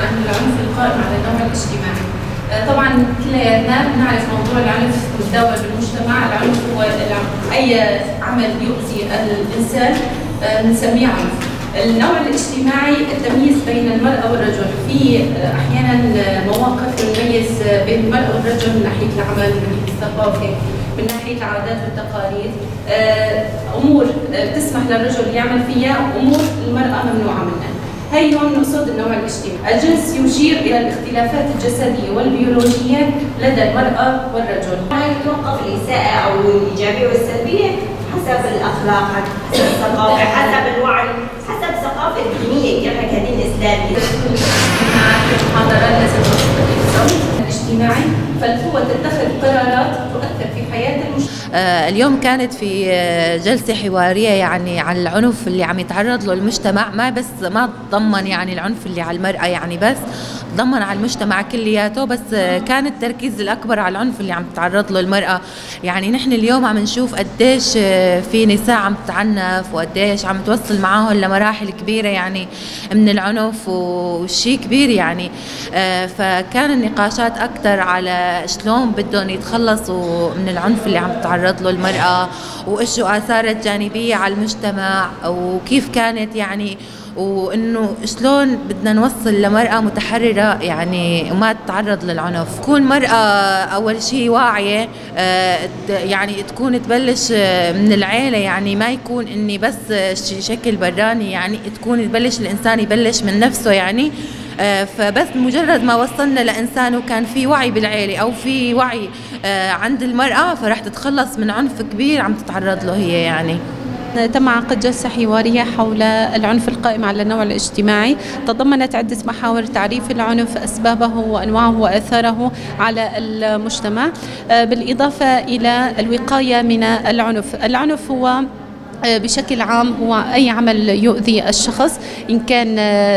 عن العنف القائم على النوع الاجتماعي. طبعا كلنا بنعرف موضوع العنف متداول بالمجتمع. العنف هو اي عمل يؤذي الانسان بنسميه عنف. النوع الاجتماعي التمييز بين المرأة والرجل، في احيانا مواقف نميز بين المرأة والرجل من ناحية العمل، من ناحية الثقافة، من ناحية العادات والتقاليد، امور بتسمح للرجل يعمل فيها، امور المرأة ممنوعة منها. هي هون نقصد النوع الاجتماعي. الجنس يشير الى الاختلافات الجسديه والبيولوجيه لدى المراه والرجل. هل توقف الاساءه او الايجابيه والسلبيه حسب الاخلاق، حسب الثقافه، حسب الوعي، حسب الثقافه الدينيه كيف كدين اسلامي. المحاضرات لازم توصل للزوج الاجتماعي، فالقوه تتخذ قرارات تؤثر في حياه المجتمع. اليوم كانت في جلسة حوارية يعني عن العنف اللي عم يتعرض له المجتمع، ما تضمن يعني العنف اللي على المرأة يعني بس، تضمن على المجتمع كلياته، بس كان التركيز الأكبر على العنف اللي عم تتعرض له المرأة. يعني نحن اليوم عم نشوف قديش في نساء عم تتعنف وقديش عم توصل معاهم لمراحل كبيرة يعني من العنف، وشيء كبير يعني. فكان النقاشات أكثر على شلون بدهم يتخلصوا من العنف اللي عم تتعرض له المرأة، وإيش آثاره الجانبية على المجتمع، وكيف كانت يعني، وإنه شلون بدنا نوصل لمرأة متحررة يعني وما تتعرض للعنف. تكون مرأة أول شيء واعية، يعني تكون تبلش من العيلة، يعني ما يكون إني بس شكل براني، يعني تكون تبلش الإنسان يبلش من نفسه يعني. فبس مجرد ما وصلنا لإنسان وكان في وعي بالعيلة أو في وعي عند المرأة، فرح تتخلص من عنف كبير عم تتعرض له هي يعني. تم عقد جلسة حوارية حول العنف القائم على النوع الاجتماعي، تضمنت عدة محاور: تعريف العنف، أسبابه وأنواعه وآثاره على المجتمع، بالإضافة إلى الوقاية من العنف. العنف هو بشكل عام هو أي عمل يؤذي الشخص، إن كان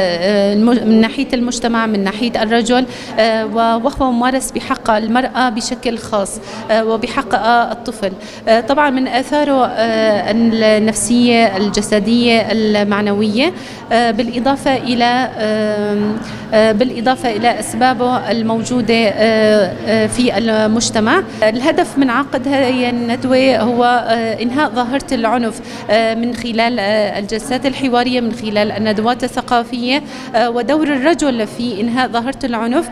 من ناحية المجتمع، من ناحية الرجل، وهو ممارس بحق المرأة بشكل خاص وبحق الطفل. طبعا من آثاره النفسية، الجسدية، المعنوية، بالإضافة إلى أسبابه الموجودة في المجتمع. الهدف من عقد هذه الندوة هو إنهاء ظاهرة العنف من خلال الجلسات الحوارية، من خلال الندوات الثقافية، ودور الرجل في إنهاء ظاهرة العنف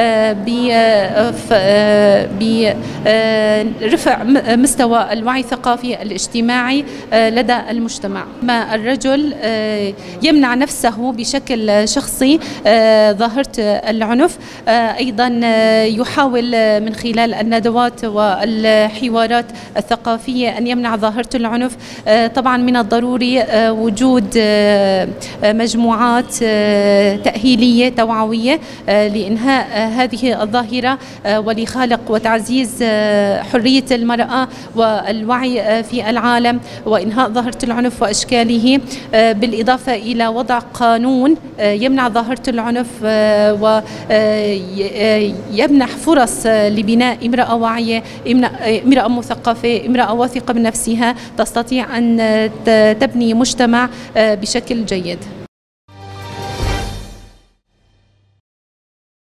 برفع مستوى الوعي الثقافي الاجتماعي لدى المجتمع. ما الرجل يمنع نفسه بشكل شخصي ظاهرة العنف، أيضا يحاول من خلال الندوات والحوارات الثقافية أن يمنع ظاهرة العنف. طبعا من الضروري وجود مجموعات تأهيلية توعوية لإنهاء هذه الظاهرة ولخلق وتعزيز حرية المرأة والوعي في العالم وإنهاء ظاهرة العنف وأشكاله، بالإضافة إلى وضع قانون يمنع ظاهرة العنف ويمنح فرص لبناء امرأة واعية، امرأة مثقفة، امرأة واثقة من نفسها تستطيع أن تبني مجتمع بشكل جيد.